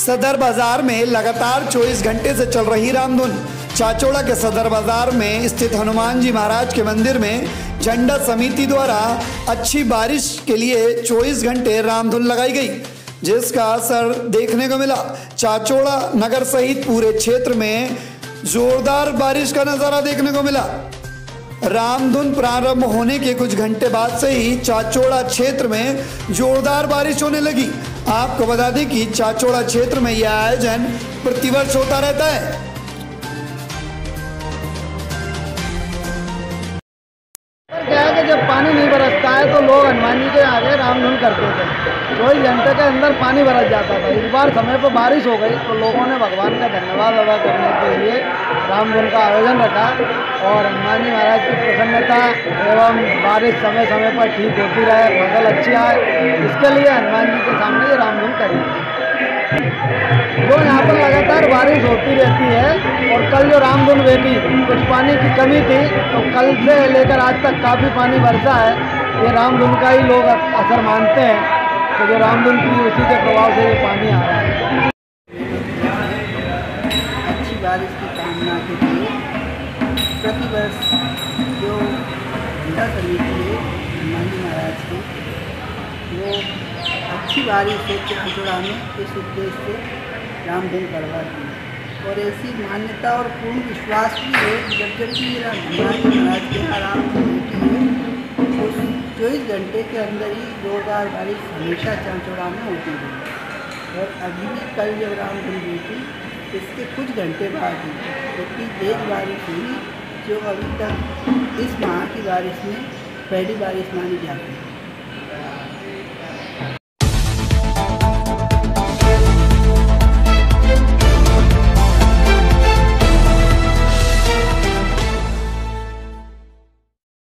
सदर बाजार में लगातार 24 घंटे से चल रही रामधुन। चाचौड़ा के सदर बाजार में स्थित हनुमान जी महाराज के मंदिर में झंडा समिति द्वारा अच्छी बारिश के लिए 24 घंटे रामधुन लगाई गई, जिसका असर देखने को मिला। चाचौड़ा नगर सहित पूरे क्षेत्र में जोरदार बारिश का नजारा देखने को मिला। रामधुन प्रारंभ होने के कुछ घंटे बाद से ही चाचौड़ा क्षेत्र में जोरदार बारिश होने लगी। आपको बता दें कि चाचौड़ा क्षेत्र में यह आयोजन प्रतिवर्ष होता रहता है। क्या है कि जब पानी नहीं बरसता है तो लोग हनुमान जी के आगे रामधुन करते थे। 24 घंटे के अंदर पानी बरस जाता था। इस बार समय पर बारिश हो गई तो लोगों ने भगवान का धन्यवाद अदा करने के लिए रामधुन का आयोजन रखा और हनुमान जी महाराज की प्रसन्नता एवं बारिश समय समय पर ठीक होती रहे, फसल अच्छी आए, इसके लिए हनुमान जी के सामने ये रामधुन करी। जो यहाँ पर लगातार बारिश होती रहती है और कल जो रामधुन हुई थी कुछ पानी की कमी थी, तो कल से लेकर आज तक काफ़ी पानी बरसा है। ये रामधुन का ही लोग असर मानते हैं तो जो रामधुन की उसी के प्रभाव से ये पानी आ रहा है। अच्छी बारिश की कामना के लिए प्रतिवर्ष जो झंडा समिति है हनुमान जी महाराज की, वो अच्छी बारिश हो चाचौड़ा में इस उद्देश्य से रामधुन करवाती है। और ऐसी मान्यता और पूर्ण विश्वास भी है कि जब भी हनुमान जी महाराज के यहाँ रामधुन होती है उस 24 घंटे के अंदर ही जोरदार बारिश हमेशा चाचौड़ा में होती है। और अभी भी कल जब रामधुन हुई थी इसके कुछ घंटे बाद ही इतनी तेज बारिश हुई जो अभी तक इस माह की बारिश में पहली बारिश मानी जाती है।